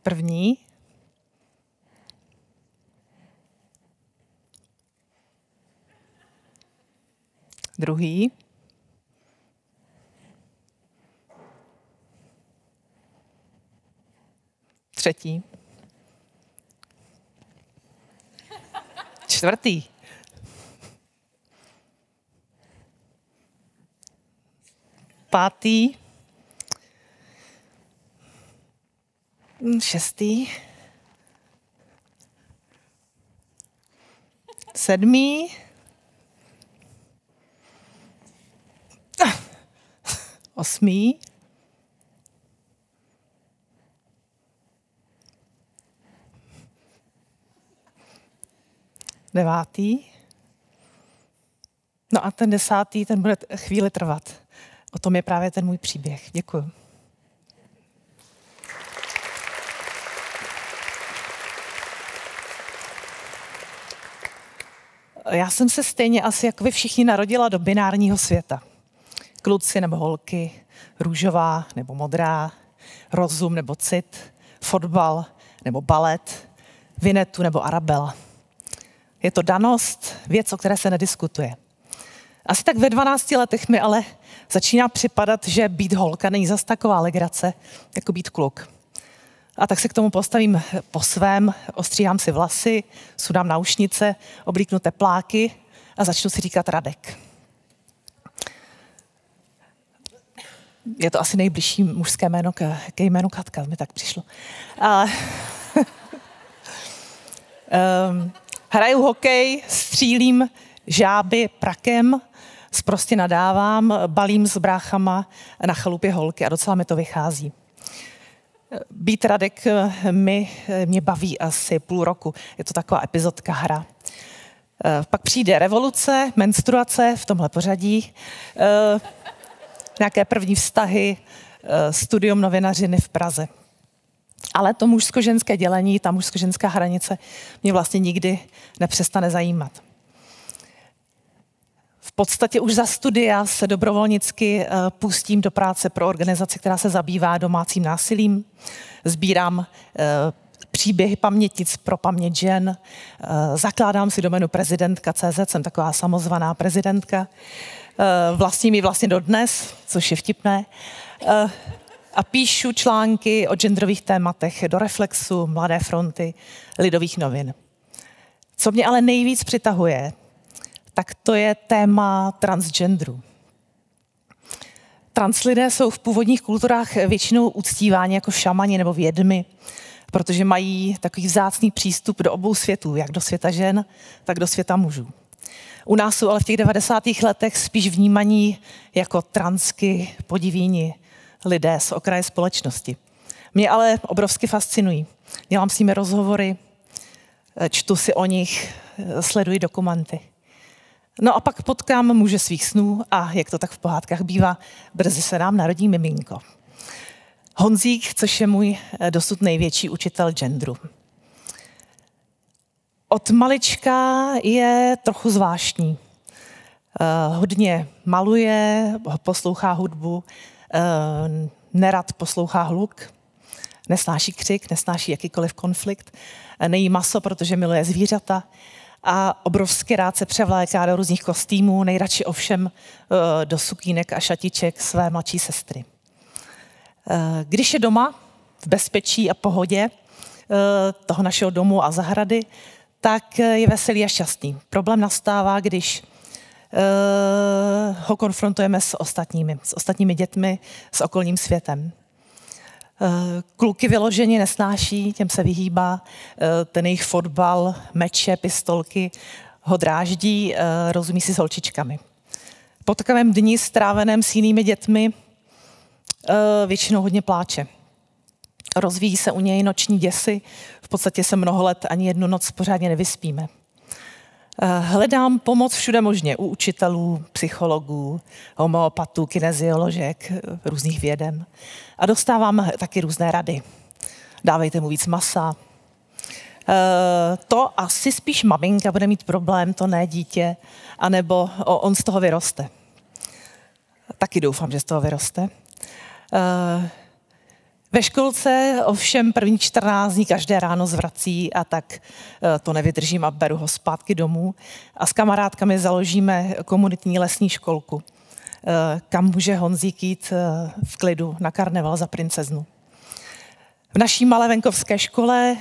První. Druhý. Třetí. Čtvrtý. Pátý. Šestý. Sedmý. Osmý. Devátý. No a ten 10. ten bude chvíli trvat. O tom je právě ten můj příběh. Děkuji. Já jsem se stejně asi jako vy všichni narodila do binárního světa. Kluci nebo holky, růžová nebo modrá, rozum nebo cit, fotbal nebo balet, Vinetu nebo Arabela. Je to danost, věc, o které se nediskutuje. Asi tak ve 12 letech mi ale začíná připadat, že být holka není zas taková legrace, jako být kluk. A tak se k tomu postavím po svém, ostříhám si vlasy, sudám náušnice, oblíknu tepláky a začnu si říkat Radek. Je to asi nejbližší mužské jméno ke jménu Katka, mi tak přišlo. Hraju hokej, střílím žáby prakem, sprostě nadávám, balím s bráchama na chalupě holky a docela mi to vychází. Být Radek mě baví asi půl roku. Je to taková epizodka hra. Pak přijde revoluce, menstruace v tomhle pořadí, nějaké první vztahy, studium novinařiny v Praze. Ale to mužsko-ženské dělení, ta mužsko-ženská hranice mě vlastně nikdy nepřestane zajímat. V podstatě už za studia se dobrovolnicky pustím do práce pro organizaci, která se zabývá domácím násilím. Sbírám příběhy pamětic pro paměť žen. Zakládám si doménu prezidentka.cz, jsem taková samozvaná prezidentka. Vlastním ji vlastně dodnes, což je vtipné. A píšu články o genderových tématech do Reflexu, Mladé fronty, Lidových novin. Co mě ale nejvíc přitahuje, tak to je téma transgenderu. Translidé jsou v původních kulturách většinou uctíváni jako šamani nebo vědmy, protože mají takový vzácný přístup do obou světů, jak do světa žen, tak do světa mužů. U nás jsou ale v těch 90. letech spíš vnímaní jako transky, podivíni, lidé z okraje společnosti. Mě ale obrovsky fascinují. Dělám s nimi rozhovory, čtu si o nich, sleduji dokumenty. No a pak potkám muže svých snů a jak to tak v pohádkách bývá, brzy se nám narodí miminko. Honzík, což je můj dosud největší učitel genderu. Od malička je trochu zvláštní. Hodně maluje, poslouchá hudbu, nerad poslouchá hluk, nesnáší křik, nesnáší jakýkoliv konflikt, nejí maso, protože miluje zvířata a obrovsky rád se převléká do různých kostýmů, nejradši ovšem do sukínek a šatiček své mladší sestry. Když je doma, v bezpečí a pohodě toho našeho domu a zahrady, tak je veselý a šťastný. Problém nastává, když ho konfrontujeme s ostatními dětmi, s okolním světem. Kluky vyloženě nesnáší, těm se vyhýbá, ten jejich fotbal, meče, pistolky ho dráždí, rozumí si s holčičkami. Po takovém dni stráveném s jinými dětmi většinou hodně pláče. Rozvíjí se u něj noční děsy, v podstatě se mnoho let ani jednu noc pořádně nevyspíme. Hledám pomoc všude možně, u učitelů, psychologů, homeopatů, kinezioložek, různých vědem. A dostávám taky různé rady. Dávejte mu víc masa. To asi spíš maminka bude mít problém, to ne dítě, anebo on z toho vyroste. Taky doufám, že z toho vyroste. Ve školce ovšem první 14 dní každé ráno zvrací a tak to nevydržím a beru ho zpátky domů. A s kamarádkami založíme komunitní lesní školku, kam může Honzík jít v klidu na karneval za princeznu. V naší malé venkovské škole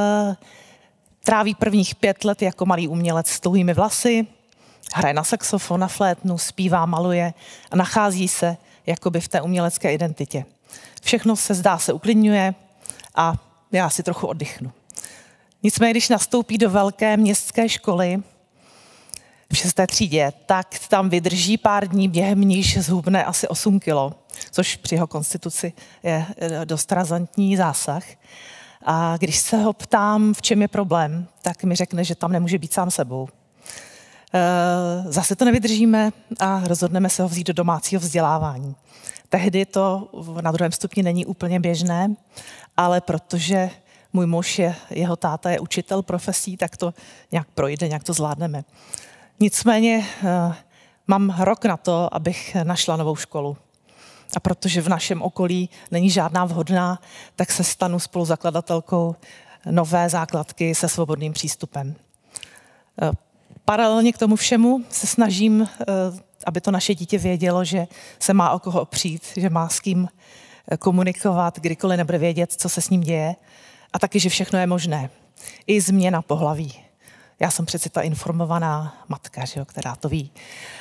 tráví prvních 5 let jako malý umělec s dlouhými vlasy, hraje na saxofon, na flétnu, zpívá, maluje a nachází se jakoby v té umělecké identitě. Všechno se zdá se uklidňuje a já si trochu oddychnu. Nicméně, když nastoupí do velké městské školy v 6. třídě, tak tam vydrží pár dní, během níž zhubne asi 8 kilo, což při jeho konstituci je dost razantní zásah. A když se ho ptám, v čem je problém, tak mi řekne, že tam nemůže být sám sebou. Zase to nevydržíme a rozhodneme se ho vzít do domácího vzdělávání. Tehdy to na 2. stupni není úplně běžné, ale protože můj muž, jeho táta je učitel profesí, tak to nějak projde, nějak to zvládneme. Nicméně mám rok na to, abych našla novou školu. A protože v našem okolí není žádná vhodná, tak se stanu spoluzakladatelkou nové základky se svobodným přístupem. Paralelně k tomu všemu se snažím, aby to naše dítě vědělo, že se má o koho opřít, že má s kým komunikovat, kdykoliv nebude vědět, co se s ním děje. A taky, že všechno je možné. I změna pohlaví. Já jsem přeci ta informovaná matka, že jo, která to ví.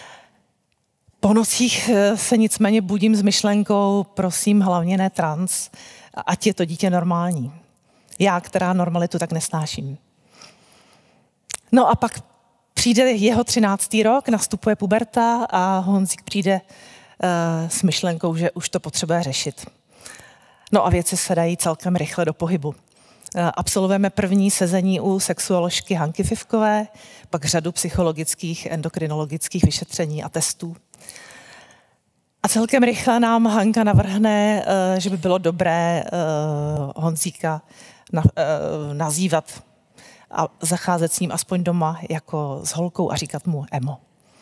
Po nocích se nicméně budím s myšlenkou, prosím, hlavně ne trans, ať je to dítě normální. Já, která normalitu tak nesnáším. No a pak přijde jeho 13. rok, nastupuje puberta a Honzík přijde s myšlenkou, že už to potřebuje řešit. No a věci se dají celkem rychle do pohybu. Absolvujeme první sezení u sexuoložky Hanky Fivkové, pak řadu psychologických, endokrinologických vyšetření a testů. A celkem rychle nám Hanka navrhne, že by bylo dobré Honzíka nazývat a zacházet s ním aspoň doma jako s holkou a říkat mu Emo.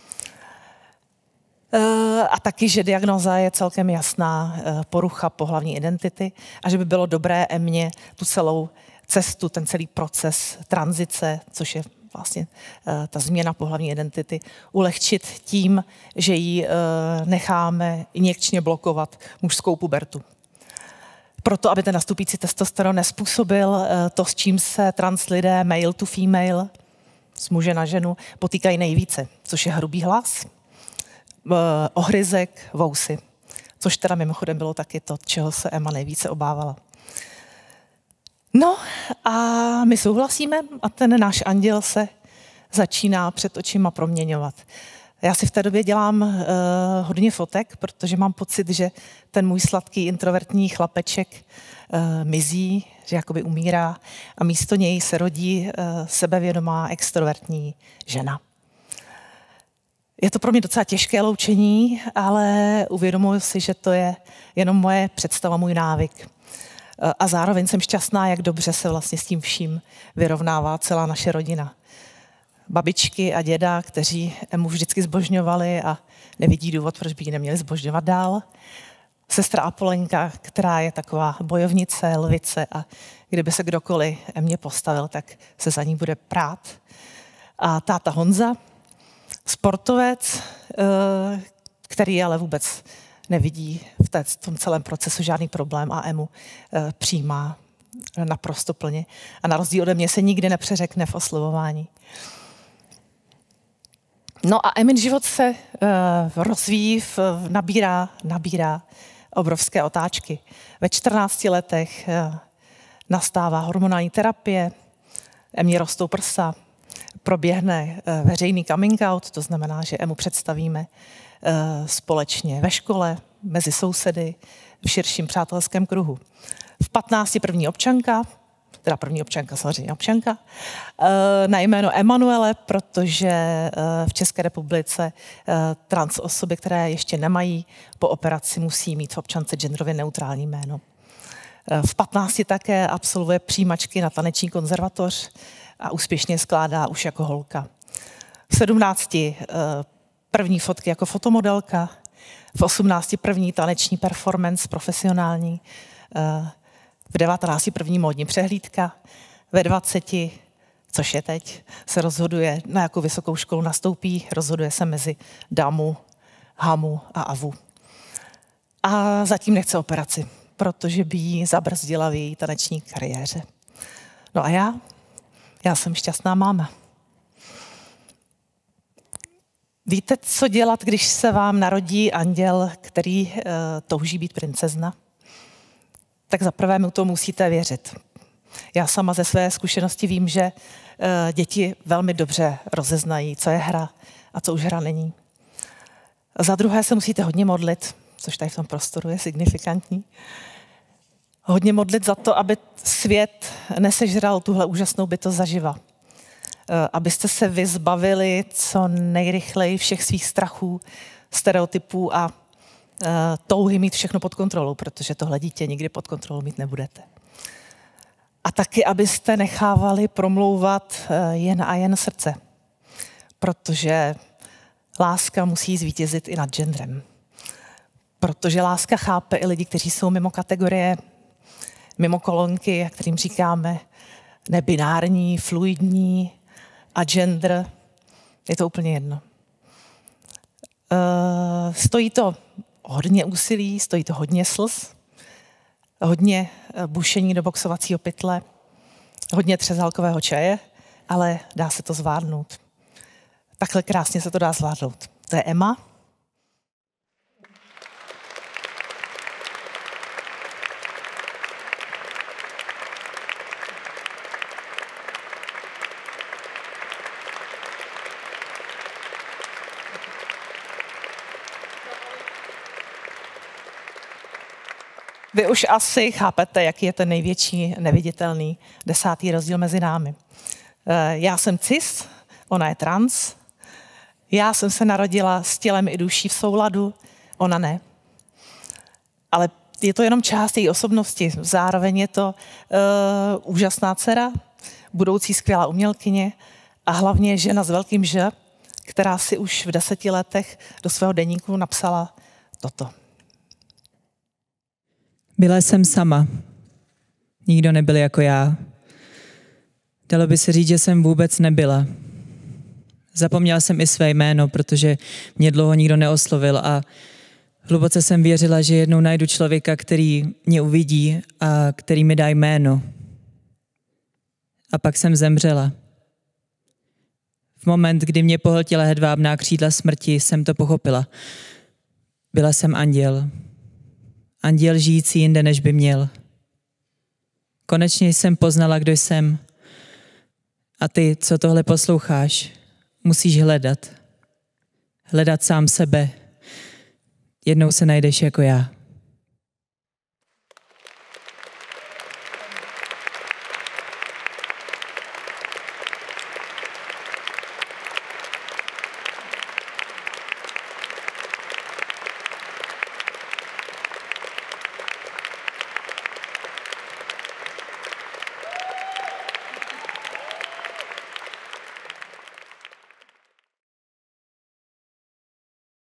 A taky, že diagnóza je celkem jasná, porucha pohlavní identity a že by bylo dobré Emě tu celou cestu, ten celý proces tranzice, což je vlastně ta změna pohlavní identity, ulehčit tím, že ji necháme injekčně blokovat mužskou pubertu. Proto, aby ten nastupující testosteron nezpůsobil to, s čím se trans lidé male to female, z muže na ženu, potýkají nejvíce, což je hrubý hlas, ohryzek, vousy, což teda mimochodem bylo taky to, čeho se Emma nejvíce obávala. No a my souhlasíme a ten náš anděl se začíná před očima proměňovat. Já si v té době dělám hodně fotek, protože mám pocit, že ten můj sladký introvertní chlapeček mizí, že jakoby umírá a místo něj se rodí sebevědomá extrovertní žena. Je to pro mě docela těžké loučení, ale uvědomuji si, že to je jenom moje představa, můj návyk. A zároveň jsem šťastná, jak dobře se vlastně s tím vším vyrovnává celá naše rodina. Babičky a děda, kteří Emu vždycky zbožňovali a nevidí důvod, proč by ji neměli zbožňovat dál. Sestra Apolenka, která je taková bojovnice, lvice a kdyby se kdokoliv Emě postavil, tak se za ní bude prát. A táta Honza, sportovec, který ale vůbec nevidí v tom celém procesu žádný problém a Emu přijímá naprosto plně. A na rozdíl ode mě se nikdy nepřeřekne v oslovování. No a Emin život se rozvíjí, nabírá obrovské otáčky. Ve 14 letech nastává hormonální terapie, Emě rostou prsa, proběhne veřejný coming out, to znamená, že Emu představíme společně ve škole, mezi sousedy, v širším přátelském kruhu. V 15 první občanka, samozřejmě občanka, na jméno Emanuele, protože v České republice trans osoby, které ještě nemají po operaci, musí mít v občance genderově neutrální jméno. V 15 také absolvuje přijímačky na taneční konzervatoř a úspěšně skládá už jako holka. V 17 první fotky jako fotomodelka, v 18 první taneční performance profesionální, V 19 první módní přehlídka, ve 20, což je teď, se rozhoduje, na jakou vysokou školu nastoupí, rozhoduje se mezi damu, hamu a avu. A zatím nechce operaci, protože by ji zabrzdila v její taneční kariéře. No a já jsem šťastná máma. Víte, co dělat, když se vám narodí anděl, který touží být princezna? Tak zaprvé mu to musíte věřit. Já sama ze své zkušenosti vím, že děti velmi dobře rozeznají, co je hra a co už hra není. Za druhé se musíte hodně modlit, což tady v tom prostoru je signifikantní. Hodně modlit za to, aby svět nesežral tuhle úžasnou bytost zaživa. Abyste se vy zbavili co nejrychleji všech svých strachů, stereotypů a touhy mít všechno pod kontrolou, protože tohle dítě nikdy pod kontrolou mít nebudete. A taky, abyste nechávali promlouvat jen a jen srdce, protože láska musí zvítězit i nad genderem. Protože láska chápe i lidi, kteří jsou mimo kategorie, mimo kolonky, kterým říkáme nebinární, fluidní a gender. Je to úplně jedno. Stojí to hodně úsilí, stojí to hodně slz, hodně bušení do boxovacího pytle, hodně třezalkového čaje, ale dá se to zvládnout. Takhle krásně se to dá zvládnout. To je Emma. Vy už asi chápete, jaký je ten největší neviditelný 10. rozdíl mezi námi. Já jsem cis, ona je trans. Já jsem se narodila s tělem i duší v souladu, ona ne. Ale je to jenom část její osobnosti. Zároveň je to úžasná dcera, budoucí skvělá umělkyně a hlavně žena s velkým Ž, která si už v 10 letech do svého deníku napsala toto. Byla jsem sama. Nikdo nebyl jako já. Dalo by se říct, že jsem vůbec nebyla. Zapomněla jsem i své jméno, protože mě dlouho nikdo neoslovil a hluboce jsem věřila, že jednou najdu člověka, který mě uvidí a který mi dá jméno. A pak jsem zemřela. V moment, kdy mě pohltila hedvábná křídla smrti, jsem to pochopila. Byla jsem anděl. Anděl žijící jinde, než by měl. Konečně jsem poznala, kdo jsem. A ty, co tohle posloucháš, musíš hledat. Hledat sám sebe. Jednou se najdeš jako já.